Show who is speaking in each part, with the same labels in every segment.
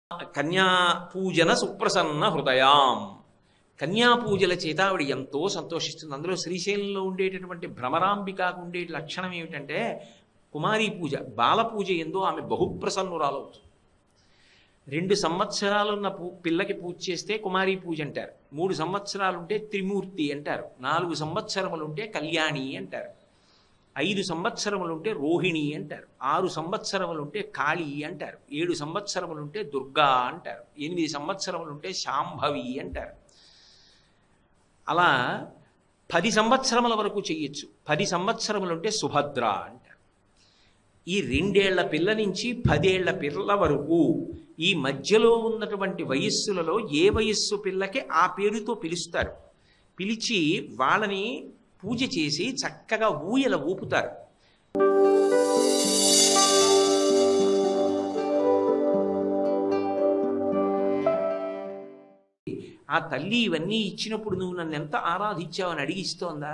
Speaker 1: కన్యా పూజన సుప్రసన్న హృదయాం. కన్యా పూజల చేత ఆవిడ ఎంతో సంతోషిస్తుంది. అందులో శ్రీశైలంలో ఉండేటటువంటి భ్రమరాంబికకు ఉండే లక్షణం ఏమిటంటే కుమారీ పూజ, బాల పూజ ఎందో ఆమె బహుప్రసన్నురాలవుతుంది. 2 సంవత్సరాలున్న పిల్లకి పూజ చేస్తే కుమారీ పూజ అంటారు. 3 సంవత్సరాలుంటే త్రిమూర్తి అంటారు. 4 సంవత్సరములుంటే కళ్యాణి అంటారు. 5 సంవత్సరములుంటే రోహిణి అంటారు. 6 సంవత్సరములుంటే కాళీ అంటారు. 7 సంవత్సరములుంటే దుర్గా అంటారు. 8 సంవత్సరములుంటే శాంభవి అంటారు. అలా 10 సంవత్సరముల వరకు చెయ్యొచ్చు. 10 సంవత్సరములుంటే సుభద్ర అంటారు. ఈ 2 ఏళ్ల పిల్ల నుంచి 10 ఏళ్ల పిల్ల వరకు ఈ మధ్యలో ఉన్నటువంటి వయస్సులలో ఏ వయస్సు పిల్లకి ఆ పేరుతో పిలుస్తారు. పిలిచి వాళ్ళని పూజ చేసి చక్కగా ఊయల ఊపుతారు. ఆ తల్లి ఇవన్నీ ఇచ్చినప్పుడు నువ్వు నన్ను ఎంత ఆరాధించావని అడిగిస్తోందా?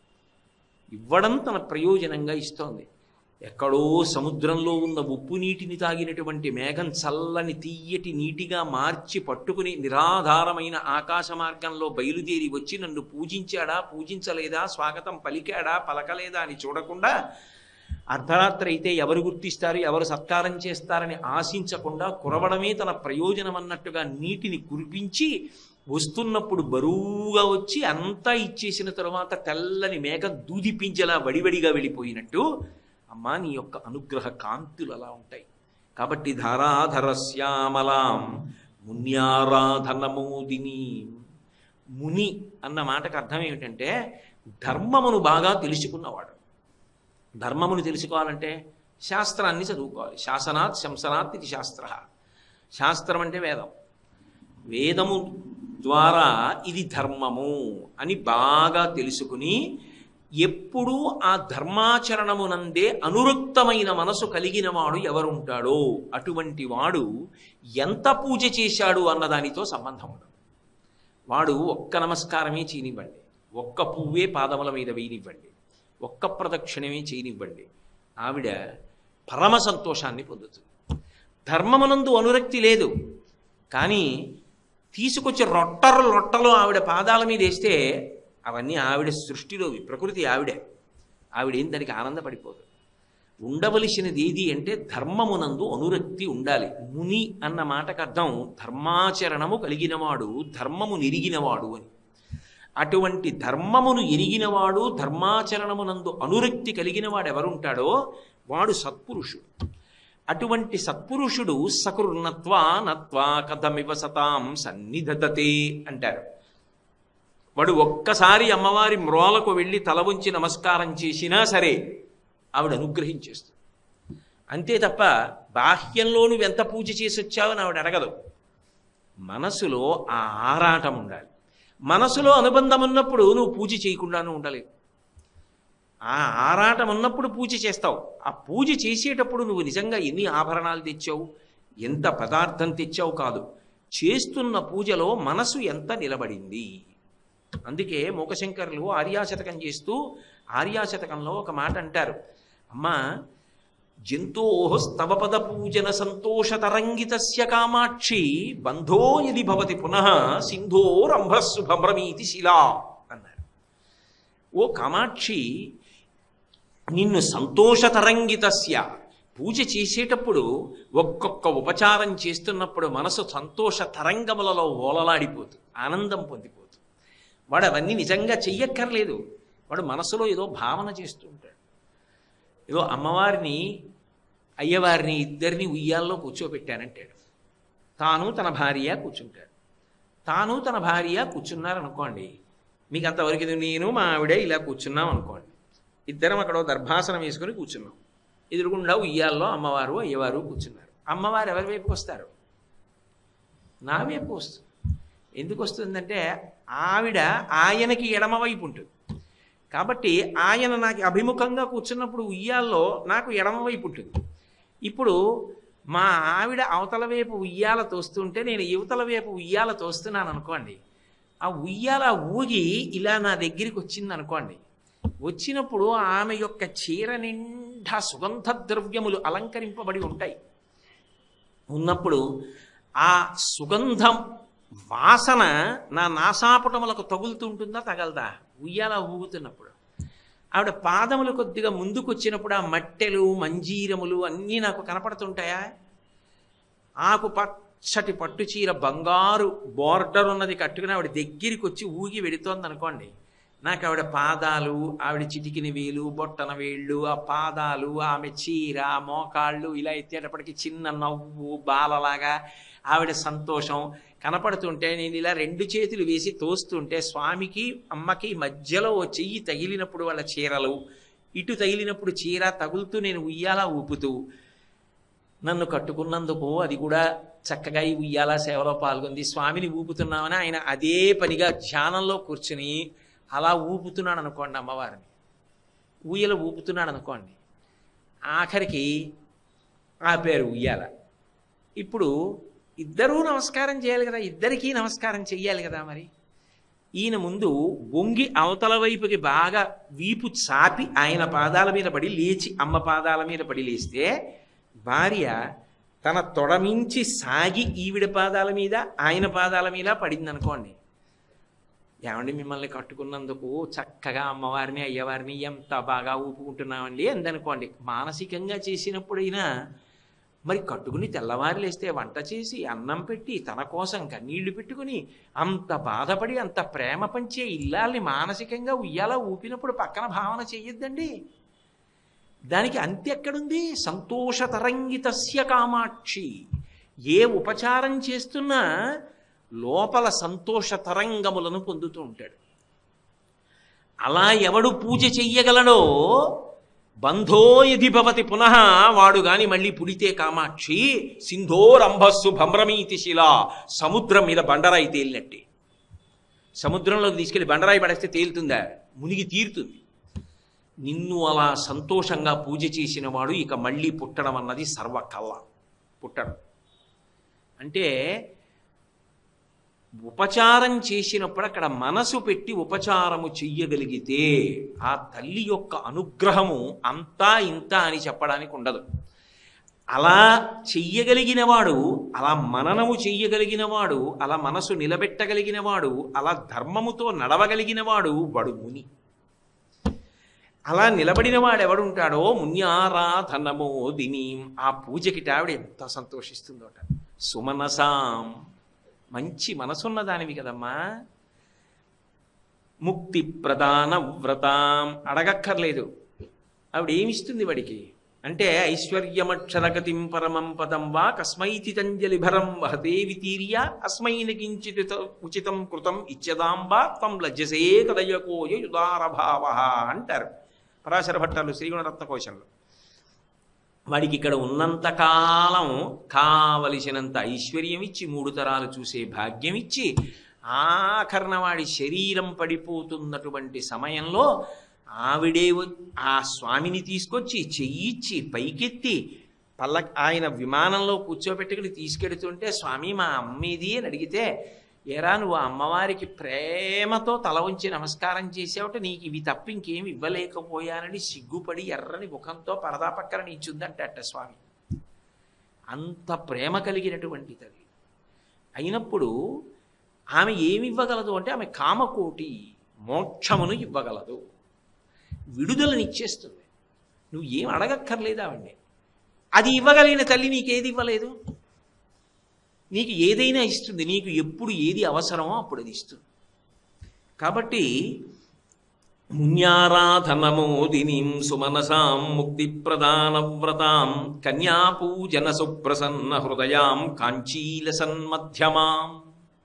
Speaker 1: ఇవ్వడం తన ప్రయోజనంగా ఇస్తోంది. ఎక్కడో సముద్రంలో ఉన్న ఉప్పు నీటిని తాగినటువంటి మేఘం చల్లని తీయటి నీటిగా మార్చి పట్టుకుని నిరాధారమైన ఆకాశ మార్గంలో బయలుదేరి వచ్చి నన్ను పూజించాడా, పూజించలేదా, స్వాగతం పలికాడా, పలకలేదా అని చూడకుండా, అర్ధరాత్రి అయితే ఎవరు గుర్తిస్తారు, ఎవరు సత్కారం చేస్తారని ఆశించకుండా కురవడమే తన ప్రయోజనం అన్నట్టుగా నీటిని కురిపించి వస్తున్నప్పుడు బరువుగా వచ్చి అంతా ఇచ్చేసిన తరువాత తెల్లని మేఘం దూదిపించేలా వడివడిగా వెళ్ళిపోయినట్టు అమ్మా నీ యొక్క అనుగ్రహ కాంతులు అలా ఉంటాయి. కాబట్టి ధారాధరశ్యామలాం మున్యారాధనమోదిని. ముని అన్న మాటకు అర్థం ఏమిటంటే ధర్మమును బాగా తెలుసుకున్నవాడు. ధర్మమును తెలుసుకోవాలంటే శాస్త్రాన్ని చదువుకోవాలి. శాసనాత్ శంసనాత్ ఇది శాస్త్ర. శాస్త్రం అంటే వేదం. వేదము ద్వారా ఇది ధర్మము అని బాగా తెలుసుకుని ఎప్పుడూ ఆ ధర్మాచరణమునందే అనురక్తమైన మనసు కలిగిన వాడు ఎవరుంటాడో అటువంటి వాడు ఎంత పూజ చేశాడు అన్నదానితో సంబంధం ఉండదు. వాడు ఒక్క నమస్కారమే చేయనివ్వండి, ఒక్క పువ్వే పాదముల మీద వేయనివ్వండి, ఒక్క ప్రదక్షిణమే చేయనివ్వండి, ఆవిడ పరమ సంతోషాన్ని పొందుతుంది. ధర్మమునందు అనురక్తి లేదు, కానీ తీసుకొచ్చి రొట్టలు ఆవిడ పాదాల మీద వేస్తే అవన్నీ ఆవిడ సృష్టిలోవి, ప్రకృతి ఆవిడేం దానికి ఆనందపడిపోదు. ఉండవలసినది ఏది అంటే ధర్మమునందు అనురక్తి ఉండాలి. ముని అన్న మాటకు అర్థం ధర్మాచరణము కలిగినవాడు, ధర్మము నెరిగినవాడు అని. అటువంటి ధర్మమును ఎరిగినవాడు, ధర్మాచరణమునందు అనురక్తి కలిగినవాడు ఎవరుంటాడో వాడు సత్పురుషుడు. అటువంటి సత్పురుషుడు సకృన్నత్వా నత్వా కథమివ సతాం సన్నిధతే అంటారు. వాడు ఒక్కసారి అమ్మవారి మ్రోలకు వెళ్ళి తల ఉంచి నమస్కారం చేసినా సరే ఆవిడ అనుగ్రహించేస్తుంది. అంతే తప్ప బాహ్యంలో నువ్వు ఎంత పూజ చేసి వచ్చావని ఆవిడ అడగదు. మనసులో ఆ ఆరాటం ఉండాలి. మనసులో అనుబంధం ఉన్నప్పుడు నువ్వు పూజ చేయకుండాను ఉండలేవు. ఆ ఆరాటం ఉన్నప్పుడు పూజ చేస్తావు. ఆ పూజ చేసేటప్పుడు నువ్వు నిజంగా ఎన్ని ఆభరణాలు తెచ్చావు, ఎంత పదార్థం తెచ్చావు కాదు, చేస్తున్న పూజలో మనసు ఎంత నిలబడింది. అందుకే మూకశంకరులు ఆర్యాశతకం చేస్తూ ఆర్యాశతకంలో ఒక మాట అంటారు. అమ్మా జంతోస్తవపద పూజన సంతోషతరంగితస్య కామాక్షి బంధో యది భవతి పునః సింధోరంభస్సు భ్రమీతి శిలా అన్నారు. ఓ కామాక్షి, నిన్ను సంతోషతరంగితస్య పూజ చేసేటప్పుడు ఒక్కొక్క ఉపచారం చేస్తున్నప్పుడు మనసు సంతోష తరంగములలో ఓలలాడిపోతుంది, ఆనందం పొందిపోతుంది. వాడు అవన్నీ నిజంగా చెయ్యక్కర్లేదు. వాడు మనసులో ఏదో భావన చేస్తూ ఉంటాడు. ఏదో అమ్మవారిని అయ్యవారిని ఇద్దరిని ఉయ్యాల్లో కూర్చోబెట్టానంటాడు. తాను తన భార్య కూర్చుంటాడు. తాను తన భార్య కూర్చున్నారనుకోండి, మీకు అంతవరకు నేను మా ఆవిడే ఇలా కూర్చున్నాం అనుకోండి. ఇద్దరం అక్కడ దర్భాసనం వేసుకొని కూర్చున్నాం. ఎదురుగుండా ఉయ్యాల్లో అమ్మవారు అయ్యవారు కూర్చున్నారు. అమ్మవారు ఎవరి వైపుకి వస్తారు? నా వైపు వస్తుంది. ఎందుకు వస్తుందంటే ఆవిడ ఆయనకి ఎడమవైపు ఉంటుంది. కాబట్టి ఆయన నాకు అభిముఖంగా కూర్చున్నప్పుడు ఉయ్యాల్లో నాకు ఎడమవైపు ఉంటుంది. ఇప్పుడు మా ఆవిడ అవతల వైపు ఉయ్యాల తోస్తుంటే నేను యువతల వైపు ఉయ్యాల తోస్తున్నాను అనుకోండి. ఆ ఉయ్యాల ఊగి ఇలా నా దగ్గరికి వచ్చింది అనుకోండి. వచ్చినప్పుడు ఆమె యొక్క చీర నిండా సుగంధ ద్రవ్యములు అలంకరింపబడి ఉంటాయి. ఉన్నప్పుడు ఆ సుగంధం వాసన నా నాసాపుటములకు తగులుతూ ఉంటుందా తగలదా ఉయ్యాల ఊగుతున్నప్పుడు? ఆవిడ పాదములు కొద్దిగా ముందుకు వచ్చినప్పుడు ఆ మట్టెలు మంజీరములు అన్నీ నాకు కనపడుతుంటాయా? ఆకు పచ్చటి పట్టుచీర బంగారు బోర్డర్ ఉన్నది కట్టుకుని ఆవిడ దగ్గరికి వచ్చి ఊగి వెడుతోంది అనుకోండి, నాకు ఆవిడ పాదాలు, ఆవిడ చిటికిన వేలు, బొట్టన వేళ్ళు, ఆ పాదాలు, ఆమె చీర, మోకాళ్ళు ఇలా ఎత్తేటప్పటికి చిన్న నవ్వు బాలలాగా ఆవిడ సంతోషం కనపడుతుంటే నేను ఇలా 2 చేతులు వేసి తోస్తుంటే స్వామికి అమ్మకి మధ్యలో ఓ చెయ్యి తగిలినప్పుడు వాళ్ళ చీరలు, ఇటు తగిలినప్పుడు చీర తగులుతూ నేను ఉయ్యాలా ఊపుతూ నన్ను కట్టుకున్నందుకు అది కూడా చక్కగా ఈ ఉయ్యాల సేవలో పాల్గొంది, స్వామిని ఊపుతున్నామని ఆయన అదే పనిగా ధ్యానంలో కూర్చుని అలా ఊపుతున్నాడు అనుకోండి, అమ్మవారిని ఊయల ఊపుతున్నాడు అనుకోండి, ఆఖరికి ఆపారు ఉయ్యాల. ఇప్పుడు ఇద్దరూ నమస్కారం చేయాలి కదా, ఇద్దరికీ నమస్కారం చెయ్యాలి కదా. మరి ఈయన ముందు వంగి అవతల వైపుకి బాగా వీపు చాపి ఆయన పాదాల మీద పడి లేచి అమ్మ పాదాల మీద పడి లేస్తే, భార్య తన తొడమించి సాగి ఈవిడ పాదాల మీద ఆయన పాదాల మీద పడింది అనుకోండి, ఏమండి మిమ్మల్ని కట్టుకున్నందుకు చక్కగా అమ్మవారిని అయ్యవారిని ఎంత బాగా ఊపుకుంటున్నామండి అందనుకోండి. మానసికంగా చేసినప్పుడైనా మరి కట్టుకుని తెల్లవారు లేస్తే వంట చేసి అన్నం పెట్టి తన కోసం కన్నీళ్లు పెట్టుకుని అంత బాధపడి అంత ప్రేమ పంచే ఇల్లాల్ని మానసికంగా ఉయ్యాల ఊపినప్పుడు పక్కన భావన చెయ్యొద్దండి. దానికి అంత్య ఎక్కడుంది? సంతోషతరంగితస్య కామాక్షి. ఏ ఉపచారం చేస్తున్నా లోపల సంతోష తరంగములను పొందుతూ ఉంటాడు. అలా ఎవడు పూజ చెయ్యగలడో బంధో యది భవతి పునః, వాడు గాని మళ్ళీ పుడితే కామాక్షి సింధోరంభస్సు భ్రమీతి శిలా. సముద్రం మీద బండరాయి తేలినట్టే. సముద్రంలోకి తీసుకెళ్లి బండరాయి పడేస్తే తేలుతుందా? మునిగి తీరుతుంది. నిన్ను అలా సంతోషంగా పూజ చేసిన వాడు ఇక మళ్ళీ పుట్టడం అన్నది సర్వకల్ల. పుట్టడం అంటే ఉపచారం చేసినప్పుడు అక్కడ మనసు పెట్టి ఉపచారము చెయ్యగలిగితే ఆ తల్లి యొక్క అనుగ్రహము అంతా ఇంత అని చెప్పడానికి ఉండదు. అలా చెయ్యగలిగినవాడు, అలా మననము చెయ్యగలిగినవాడు, అలా మనసు నిలబెట్టగలిగినవాడు, అలా ధర్మముతో నడవగలిగినవాడు వాడు ముని. అలా నిలబడిన వాడు ఎవడుంటాడో మున్యారాధనమో దినీం, ఆ పూజకిట ఆవిడ ఎంత సంతోషిస్తుందోట. సుమనసాం, మంచి మనసున్న దానివి కదమ్మా. ముక్తి ప్రధాన వ్రతాం, అడగక్కర్లేదు. ఆవిడ ఏమిస్తుంది వాడికి అంటే ఐశ్వర్యమక్షరగతిం పరమం పదం వా కస్మైతి తంజలిభరం వహతే వితీర్య అస్మైన కించిత్ ఉచితం కృతం ఇచ్యదాంబా తం లజ్జసే కదయకోయ యుదారభావ అంటారు పరాశర భట్టాలు శ్రీగుణరత్న కోశంలో. వాడికి ఇక్కడ ఉన్నంతకాలం కావలసినంత ఐశ్వర్యం ఇచ్చి 3 తరాలు చూసే భాగ్యం ఇచ్చి ఆఖరణ వాడి శరీరం పడిపోతున్నటువంటి సమయంలో ఆవిడే ఆ స్వామిని తీసుకొచ్చి చెయ్యిచ్చి పైకెత్తి ఆయన విమానంలో కూర్చోబెట్టుకుని తీసుకెడుతుంటే, స్వామి మా అమ్మేది అని అడిగితే, ఏరా నువ్వు అమ్మవారికి ప్రేమతో తల ఉంచి నమస్కారం చేసావుట, నీకు ఇవి తప్ప ఇంకేమి ఇవ్వలేకపోయానని సిగ్గుపడి ఎర్రని ముఖంతో పరదా పక్కన నించుందంట స్వామి. అంత ప్రేమ కలిగినటువంటి తల్లి అయినప్పుడు ఆమె ఏమి ఇవ్వగలదు అంటే ఆమె కామకోటి మోక్షమును ఇవ్వగలదు, విడుదలనిచ్చేస్తుంది. నువ్వు ఏం అడగక్కర్లేదు ఆవిడ్ని. అది ఇవ్వగలిగిన తల్లి నీకేది ఇవ్వలేదు? నీకు ఏదైనా ఇస్తుంది. నీకు ఎప్పుడు ఏది అవసరమో అప్పుడు అది ఇస్తుంది. కాబట్టి మున్యారాధనమోదినీం సుమనసాం ముక్తిప్రదాన వ్రతాం కన్యాపూజన సుప్రసన్న హృదయాం కాంచీలసన్మధ్యమాం.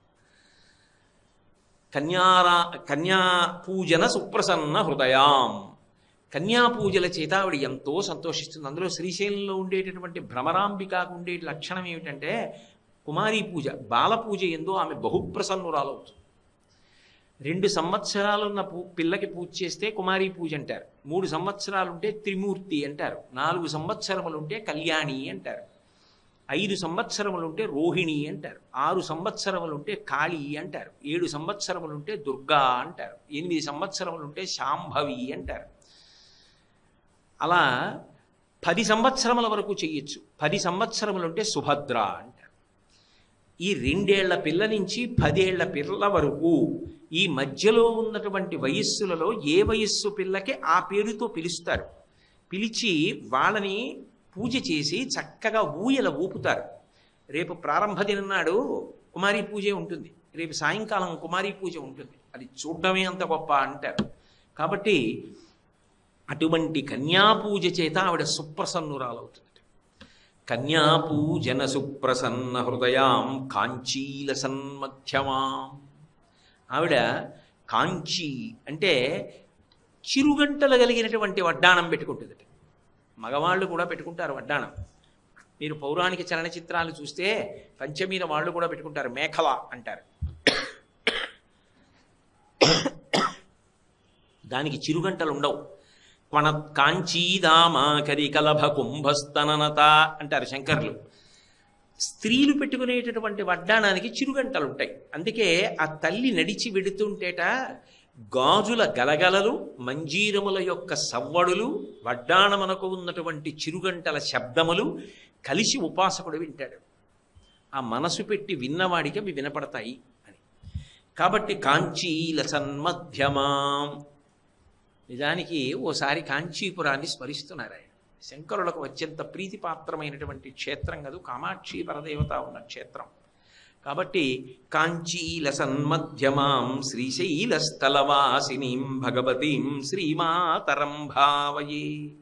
Speaker 1: కన్యాపూజన సుప్రసన్న హృదయాం, కన్యాపూజల చేత ఆవిడ ఎంతో సంతోషిస్తుంది. అందులో శ్రీశైలంలో ఉండేటటువంటి భ్రమరాంబికకు ఉండే లక్షణం ఏమిటంటే కుమారీ పూజ, బాలపూజ ఎందో ఆమె బహుప్రసన్నురాలవుతుంది. 2 సంవత్సరాలున్న పిల్లకి పూజ చేస్తే కుమారీ పూజ అంటారు. 3 సంవత్సరాలుంటే త్రిమూర్తి అంటారు. 4 సంవత్సరములుంటే కళ్యాణి అంటారు. 5 సంవత్సరములుంటే రోహిణి అంటారు. 6 సంవత్సరములుంటే కాళీ అంటారు. 7 సంవత్సరములుంటే దుర్గా అంటారు. 8 సంవత్సరములుంటే శాంభవి అంటారు. అలా 10 సంవత్సరముల వరకు చెయ్యొచ్చు. 10 సంవత్సరములుంటే సుభద్ర అంటారు. ఈ 2 ఏళ్ల పిల్ల నుంచి 10 ఏళ్ల పిల్ల వరకు ఈ మధ్యలో ఉన్నటువంటి వయస్సులలో ఏ వయస్సు పిల్లకి ఆ పేరుతో పిలుస్తారు. పిలిచి వాళ్ళని పూజ చేసి చక్కగా ఊయల ఊపుతారు. రేపు ప్రారంభ దినం నాడు కుమారీ పూజ ఉంటుంది, రేపు సాయంకాలం కుమారీ పూజ ఉంటుంది. అది చూడడమే అంత గొప్ప అంటారు. కాబట్టి అటువంటి కన్యాపూజ చేత ఆవిడ సుప్రసన్నురాలవుతుంది. కన్యాపూజన సుప్రసన్న హృదయాం కాంచీల సన్మధ్యమాం. ఆవిడ కాంచీ అంటే చిరుగంటలు కలిగినటువంటి వడ్డాణం పెట్టుకుంటుంది. మగవాళ్ళు కూడా పెట్టుకుంటారు వడ్డాణం. మీరు పౌరాణిక చలనచిత్రాలు చూస్తే పంచమీల వాళ్ళు కూడా పెట్టుకుంటారు, మేఖల అంటారు. దానికి చిరుగంటలు ఉండవు. కొన కాంచీదామా కరికలభ కుంభస్తననత అంటారు శంకర్లు. స్త్రీలు పెట్టుకునేటటువంటి వడ్డాణానికి చిరుగంటలు ఉంటాయి. అందుకే ఆ తల్లి నడిచి వెడుతుంటేట గాజుల గలగలలు, మంజీరముల యొక్క సవ్వడులు, వడ్డాణమునకు ఉన్నటువంటి చిరుగంటల శబ్దములు కలిసి ఉపాసకుడు వింటాడు. ఆ మనసు పెట్టి విన్నవాడికి అవి వినపడతాయి అని. కాబట్టి కాంచీల సన్మధ్యమాం. నిజానికి ఓసారి కాంచీపురాన్ని స్మరిస్తున్నారు ఆయన. శంకరులకు అత్యంత ప్రీతిపాత్రమైనటువంటి క్షేత్రం కదూ, కామాక్షి పరదేవత ఉన్న క్షేత్రం. కాబట్టి కాంచీల సన్మధ్యమాం శ్రీశైలస్థలవాసినీం భగవతీం శ్రీమాతరం భావయే.